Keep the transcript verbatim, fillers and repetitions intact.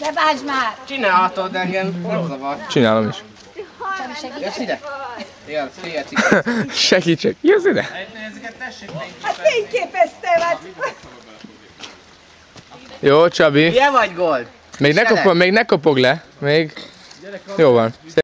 Sebásd már! Csinálhatod engem, hol zavar? Csinálom is. Jössz ide? Jössz, figyelj, Segítsek, jössz ide? Hát fényképeztél, Jó, Csabi. Milyen vagy, Gold? Még ne, kopog, még ne kopog le. Még. Jó van.